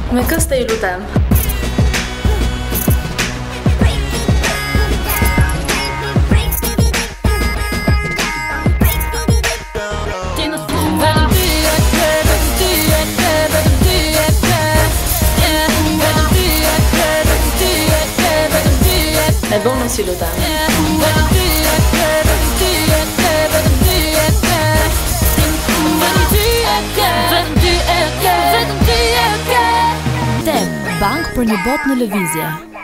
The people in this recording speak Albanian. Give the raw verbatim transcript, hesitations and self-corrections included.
Me kë të i lutem? E bëmë si lutem. Deb, bank për një botë në lëvizje.